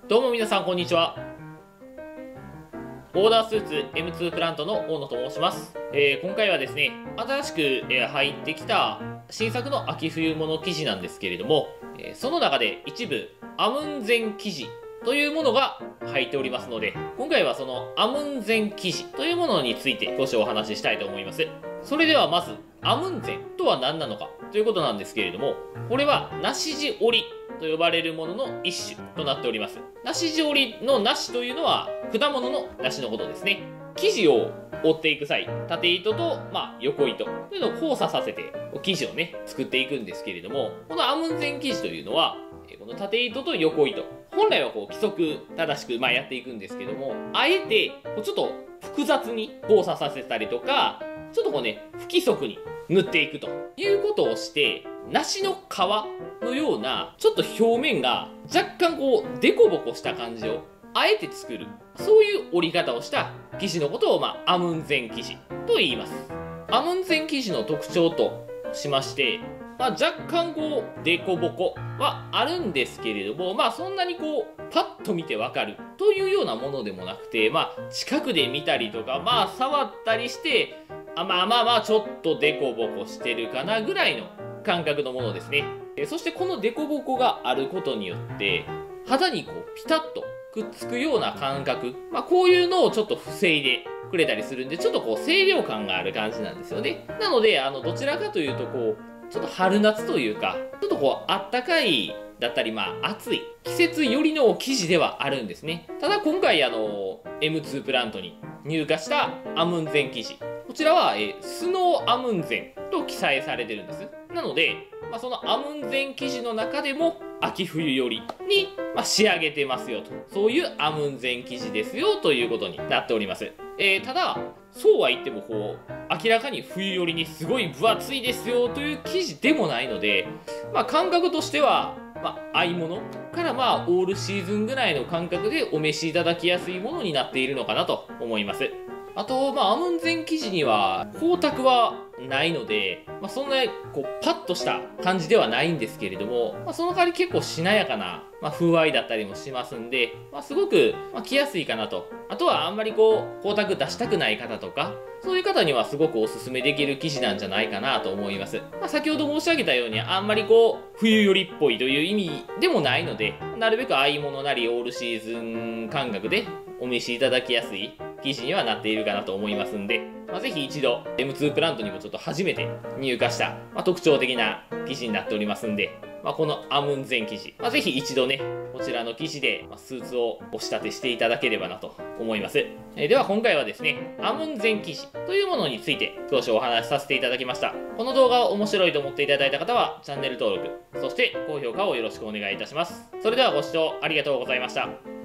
どうも皆さんこんにちは。オーダースーツ M2 プラントの大野と申します。今回はですね、新しく入ってきた新作の秋冬物生地なんですけれども、その中で一部アムンゼン生地というものが入っておりますので、今回はそのアムンゼン生地というものについて少しお話ししたいと思います。それではまず、アムンゼンとは何なのかということなんですけれども、これは梨地織と呼ばれるものの一種となっております。梨地織の梨というのは果物の梨のことですね。生地を折っていく際、縦糸と、横糸というのを交差させて生地をね、作っていくんですけれども、このアムンゼン生地というのは、この縦糸と横糸、本来は規則正しくやっていくんですけども、あえてちょっと複雑に交差させたりとか、ちょっと不規則に塗っていくということをして、梨の皮のようなちょっと表面が若干デコボコした感じをあえて作る、そういう折り方をした生地のことを、アムンゼン生地と言います。アムンゼン生地の特徴としまして、若干デコボコはあるんですけれども、そんなにパッと見てわかるというようなものでもなくて、近くで見たりとか、触ったりして、ちょっとデコボコしてるかなぐらいの感覚のものですね。そしてこのデコボコがあることによって、肌にピタッとくっつくような感覚、こういうのをちょっと防いでくれたりするんで、ちょっと清涼感がある感じなんですよね。なので、どちらかというとちょっと春夏というか、ちょっとあったかいだったり、暑い季節寄りの生地ではあるんですね。ただ今回M2 プラントに入荷したアムンゼン生地、こちらは、スノーアムンゼンと記載されてるんです。なので、そのアムンゼン生地の中でも秋冬寄りに、仕上げてますよと。そういうアムンゼン生地ですよということになっております。ただ、そうは言っても明らかに冬寄りにすごい分厚いですよという生地でもないので、感覚としては、合い物からオールシーズンぐらいの感覚でお召しいただきやすいものになっているのかなと思います。あと、アムンゼン生地には光沢はないので、そんなパッとした感じではないんですけれども、その代わり結構しなやかな、風合いだったりもしますんで、すごく、着やすいかなと。あとはあんまり光沢出したくない方とか、そういう方にはすごくおすすめできる生地なんじゃないかなと思います。先ほど申し上げたように、あんまり冬寄りっぽいという意味でもないので、なるべく合い物なりオールシーズン感覚でお召しいただきやすい生地にはなっているかなと思いますんで、ぜひ一度 M2 プラントにもちょっと初めて入荷した、特徴的な生地になっておりますんで、このアムンゼン生地、ぜひ一度ね、こちらの生地でスーツをお仕立てしていただければなと思います。では今回はですね、アムンゼン生地というものについて少しお話しさせていただきました。この動画を面白いと思っていただいた方はチャンネル登録、そして高評価をよろしくお願いいたします。それではご視聴ありがとうございました。